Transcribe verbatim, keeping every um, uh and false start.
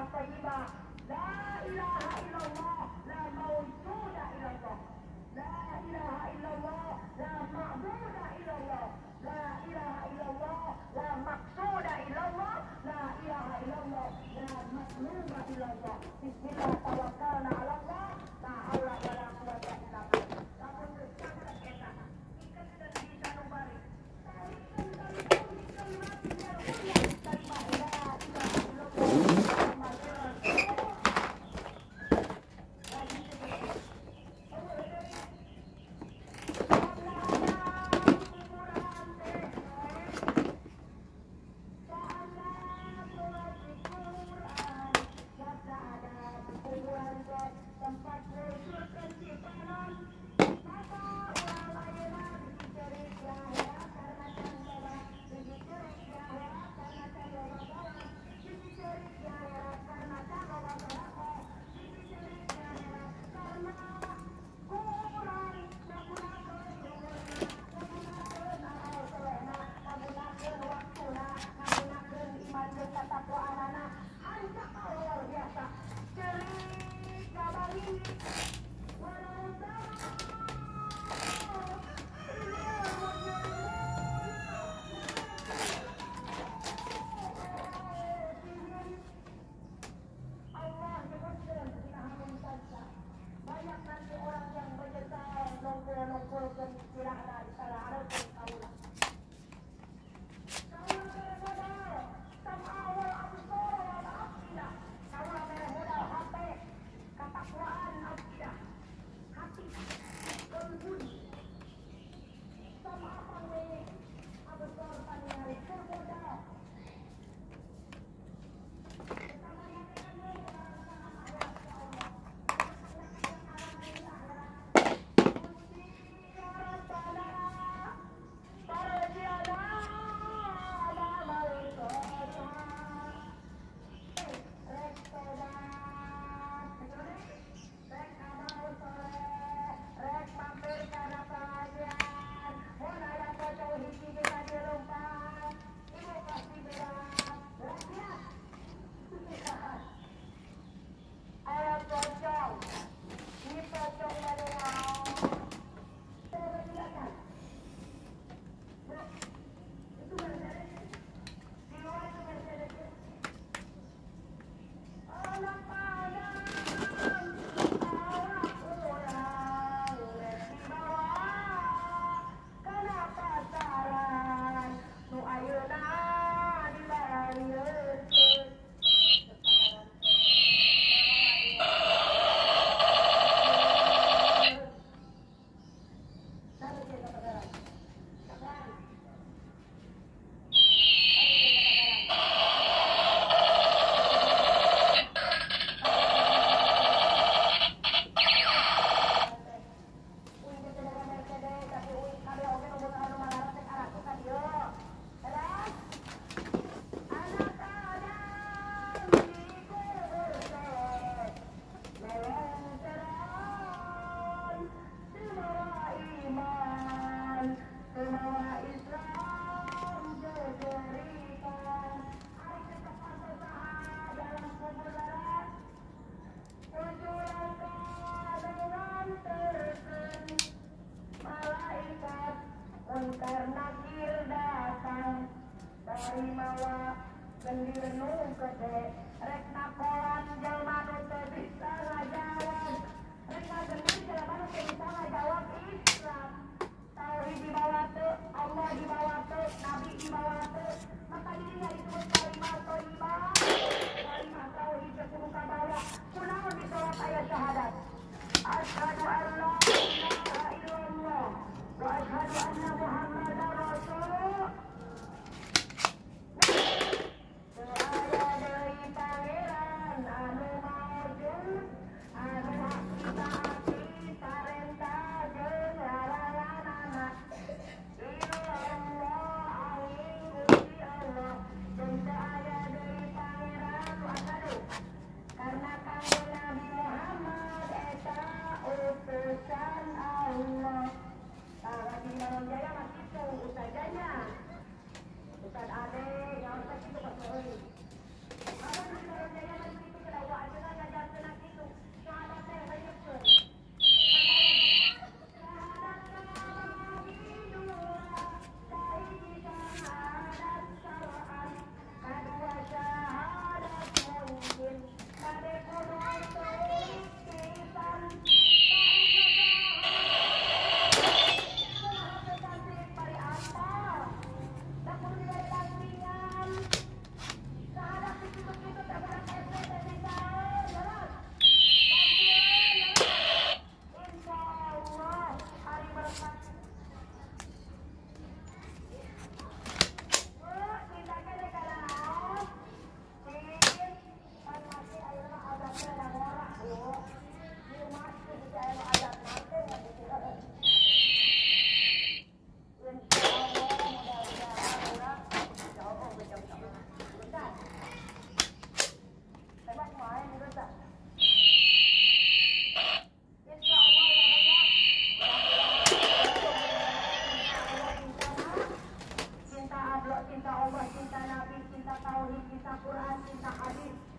thayyibah. La ilaha illallah la mawjuda illallah. La ilaha illallah la ma'buda illallah. La ilaha illallah la maqsuda illallah. La ilaha illallah la matluba illallah. Bismillah tawakkalna 'ala Allah. La haula wala quwwata illa billah. Lamun kecacat eta. Ikan sudah bisa nubari. Tarikan tarikan kalimat biar mulia. Kalimat la ilaha illallah. Asyhadu an la ilaha illallah wa asyhadu anna Muhammadar Rasulullah. Thank you. Quran, cinta hadis,